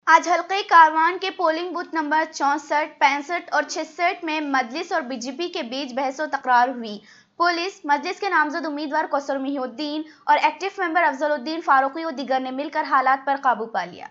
आज हल्के कारवान के पोलिंग बूथ नंबर 64, 65 और 66 में मजलिस और बीजेपी के बीच बहसो तकरार हुई। पुलिस, मजलिस के नामजद उम्मीदवार कौसर मुहिउद्दीन और एक्टिव मेंबर अफजलुद्दीन फारूकी और दीगर ने मिलकर हालात पर काबू पा लिया।